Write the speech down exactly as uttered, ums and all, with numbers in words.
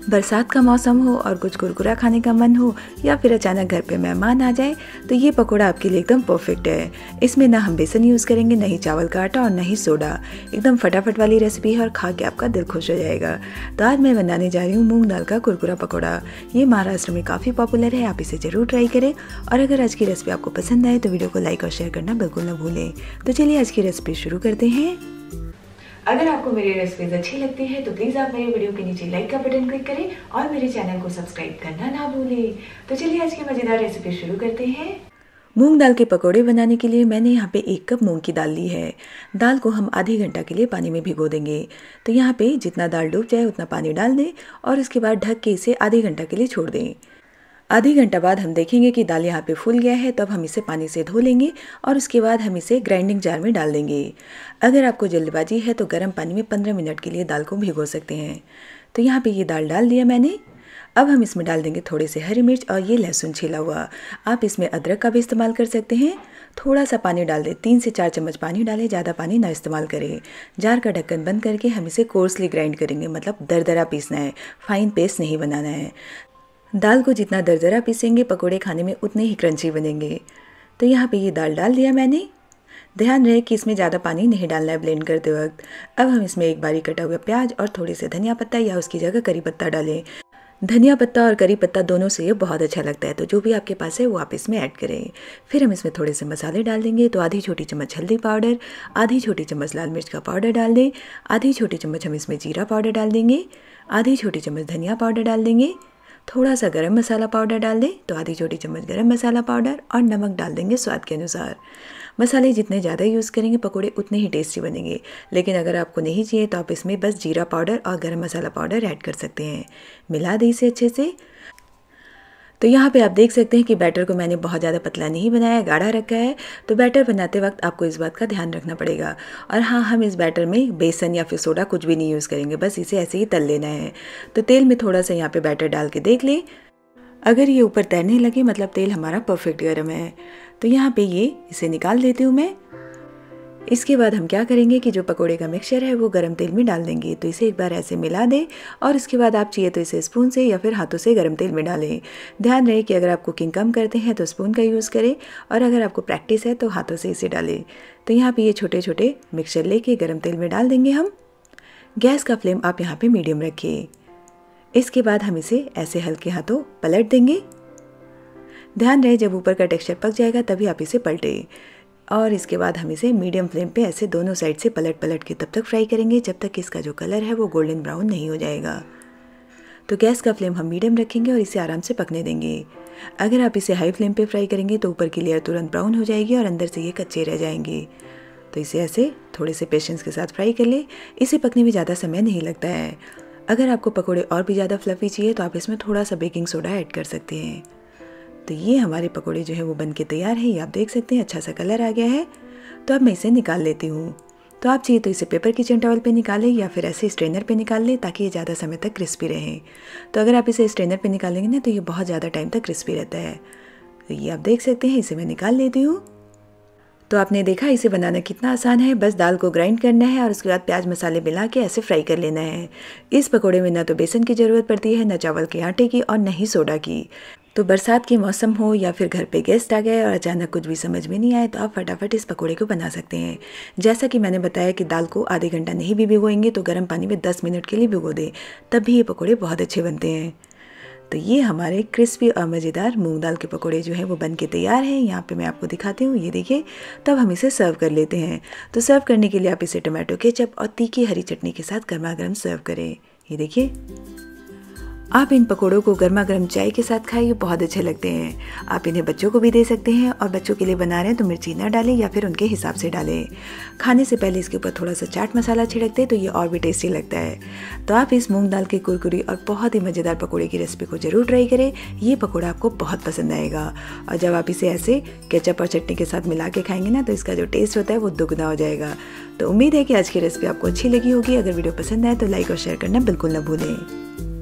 बरसात का मौसम हो और कुछ कुरकुरा खाने का मन हो या फिर अचानक घर पे मेहमान आ जाए तो ये पकोड़ा आपके लिए एकदम परफेक्ट है। इसमें ना हम बेसन यूज़ करेंगे, ना ही चावल का आटा और ना ही सोडा। एकदम फटाफट वाली रेसिपी है और खा के आपका दिल खुश हो जाएगा। तो आज मैं बनाने जा रही हूँ मूंग दाल का कुरकुरा पकौड़ा। ये महाराष्ट्र में काफ़ी पॉपुलर है, आप इसे ज़रूर ट्राई करें। और अगर आज की रेसिपी आपको पसंद आए तो वीडियो को लाइक और शेयर करना बिल्कुल ना भूलें। तो चलिए आज की रेसिपी शुरू करते हैं। अगर आपको मेरी रेसिपीज अच्छी लगती है तो प्लीज़ आप मेरे वीडियो के नीचे लाइक का बटन क्लिक करें और मेरे चैनल को सब्सक्राइब करना ना भूलें। तो चलिए आज की मज़ेदार रेसिपी शुरू करते हैं। मूंग दाल के पकोड़े बनाने के लिए मैंने यहाँ पे एक कप मूंग की दाल ली है। दाल को हम आधे घंटा के लिए पानी में भिगो देंगे। तो यहाँ पे जितना दाल डूब जाए उतना पानी डाल दें और उसके बाद ढक के इसे आधे घंटा के लिए छोड़ दें। आधे घंटा बाद हम देखेंगे कि दाल यहाँ पे फूल गया है, तब हम इसे पानी से धो लेंगे और उसके बाद हम इसे ग्राइंडिंग जार में डाल देंगे। अगर आपको जल्दबाजी है तो गर्म पानी में पंद्रह मिनट के लिए दाल को भिगो सकते हैं। तो यहाँ पे ये दाल डाल दिया मैंने। अब हम इसमें डाल देंगे थोड़े से हरी मिर्च और ये लहसुन छिला हुआ। आप इसमें अदरक का भी इस्तेमाल कर सकते हैं। थोड़ा सा पानी डाल दें, तीन से चार चम्मच पानी डालें, ज़्यादा पानी ना इस्तेमाल करें। जार का ढक्कन बंद करके हम इसे कोर्सली ग्राइंड करेंगे, मतलब दरदरा पीसना है, फाइन पेस्ट नहीं बनाना है। दाल को जितना दरदरा पीसेंगे पकोड़े खाने में उतने ही क्रंची बनेंगे। तो यहाँ पे ये दाल डाल दिया मैंने। ध्यान रहे कि इसमें ज़्यादा पानी नहीं डालना है ब्लेंड करते वक्त। अब हम इसमें एक बारीक कटा हुआ प्याज और थोड़े से धनिया पत्ता या उसकी जगह करी पत्ता डालें। धनिया पत्ता और करी पत्ता दोनों से ये बहुत अच्छा लगता है, तो जो भी आपके पास है वो आप इसमें ऐड करें। फिर हम इसमें थोड़े से मसाले डाल देंगे। तो आधी छोटी चम्मच हल्दी पाउडर, आधी छोटी चम्मच लाल मिर्च का पाउडर डाल दें, आधी छोटी चम्मच हम इसमें जीरा पाउडर डाल देंगे, आधी छोटी चम्मच धनिया पाउडर डाल देंगे, थोड़ा सा गरम मसाला पाउडर डाल दें, तो आधी छोटी चम्मच गरम मसाला पाउडर और नमक डाल देंगे स्वाद के अनुसार। मसाले जितने ज़्यादा यूज़ करेंगे पकोड़े उतने ही टेस्टी बनेंगे। लेकिन अगर आपको नहीं चाहिए तो आप इसमें बस जीरा पाउडर और गरम मसाला पाउडर ऐड कर सकते हैं। मिला दें इसे अच्छे से। तो यहाँ पे आप देख सकते हैं कि बैटर को मैंने बहुत ज़्यादा पतला नहीं बनाया, गाढ़ा रखा है। तो बैटर बनाते वक्त आपको इस बात का ध्यान रखना पड़ेगा। और हाँ, हम इस बैटर में बेसन या फिर सोडा कुछ भी नहीं यूज़ करेंगे, बस इसे ऐसे ही तल लेना है। तो तेल में थोड़ा सा यहाँ पे बैटर डाल के देख लें। अगर ये ऊपर तैरने लगे मतलब तेल हमारा परफेक्ट गर्म है। तो यहाँ पे ये इसे निकाल देती हूँ मैं। इसके बाद हम क्या करेंगे कि जो पकोड़े का मिक्सचर है वो गरम तेल में डाल देंगे। तो इसे एक बार ऐसे मिला दें और इसके बाद आप चाहिए तो इसे स्पून से या फिर हाथों से गरम तेल में डालें। ध्यान रहे कि अगर आप कुकिंग कम करते हैं तो स्पून का यूज़ करें और अगर आपको प्रैक्टिस है तो हाथों से इसे डालें। तो यहाँ पे ये छोटे छोटे मिक्सचर लेके गरम तेल में डाल देंगे हम। गैस का फ्लेम आप यहाँ पे मीडियम रखिए। इसके बाद हम इसे ऐसे हल्के हाथों पलट देंगे। ध्यान रहे जब ऊपर का टेक्सचर पक जाएगा तभी आप इसे पलटें। और इसके बाद हम इसे मीडियम फ्लेम पे ऐसे दोनों साइड से पलट पलट के तब तक फ्राई करेंगे जब तक इसका जो कलर है वो गोल्डन ब्राउन नहीं हो जाएगा। तो गैस का फ्लेम हम मीडियम रखेंगे और इसे आराम से पकने देंगे। अगर आप इसे हाई फ्लेम पे फ्राई करेंगे तो ऊपर की लेयर तुरंत ब्राउन हो जाएगी और अंदर से ये कच्चे रह जाएंगे। तो इसे ऐसे थोड़े से पेशेंस के साथ फ्राई कर ले। इसे पकने में ज़्यादा समय नहीं लगता है। अगर आपको पकोड़े और भी ज़्यादा फ्लफी चाहिए तो आप इसमें थोड़ा सा बेकिंग सोडा ऐड कर सकते हैं। तो ये हमारे पकोड़े जो है वो बन के तैयार है। ये आप देख सकते हैं अच्छा सा कलर आ गया है। तो अब मैं इसे निकाल लेती हूँ। तो आप चाहिए तो इसे पेपर किचन टॉवल पे निकालें या फिर ऐसे स्ट्रेनर पे निकाल लें ताकि ये ज़्यादा समय तक क्रिस्पी रहे। तो अगर आप इसे स्ट्रेनर पे निकालेंगे ना तो ये बहुत ज़्यादा टाइम तक क्रिस्पी रहता है। तो ये आप देख सकते हैं, इसे मैं निकाल लेती हूँ। तो आपने देखा इसे बनाना कितना आसान है। बस दाल को ग्राइंड करना है और उसके बाद प्याज मसाले मिला के ऐसे फ्राई कर लेना है। इस पकोड़े में ना तो बेसन की ज़रूरत पड़ती है, ना चावल के आटे की और न ही सोडा की। तो बरसात के मौसम हो या फिर घर पे गेस्ट आ गए और अचानक कुछ भी समझ में नहीं आए तो आप फटाफट इस पकोड़े को बना सकते हैं। जैसा कि मैंने बताया कि दाल को आधे घंटा नहीं भी भिगोएंगे तो गर्म पानी में दस मिनट के लिए भिगो दें, तब भी ये पकोड़े बहुत अच्छे बनते हैं। तो ये हमारे क्रिस्पी और मज़ेदार मूंग दाल के पकोड़े जो हैं वो बन के तैयार हैं। यहाँ पे मैं आपको दिखाती हूँ, ये देखिए। तब हम इसे सर्व कर लेते हैं। तो सर्व करने के लिए आप इसे टमाटो केचप और तीखी हरी चटनी के साथ गर्मा गर्म सर्व करें। ये देखिए, आप इन पकोड़ों को गर्मा गर्म चाय के साथ खाइए, बहुत अच्छे लगते हैं। आप इन्हें बच्चों को भी दे सकते हैं और बच्चों के लिए बना रहे हैं तो मिर्ची ना डालें या फिर उनके हिसाब से डालें। खाने से पहले इसके ऊपर थोड़ा सा चाट मसाला छिड़क दें तो ये और भी टेस्टी लगता है। तो आप इस मूंग दाल के कुरकुरी और बहुत ही मज़ेदार पकोड़े की रेसिपी को ज़रूर ट्राई करें। ये पकोड़ा आपको बहुत पसंद आएगा। और जब आप इसे ऐसे केचप और चटनी के साथ मिला के खाएंगे ना तो इसका जो टेस्ट होता है वो दुगना हो जाएगा। तो उम्मीद है कि आज की रेसिपी आपको अच्छी लगी होगी। अगर वीडियो पसंद आए तो लाइक और शेयर करना बिल्कुल ना भूलें।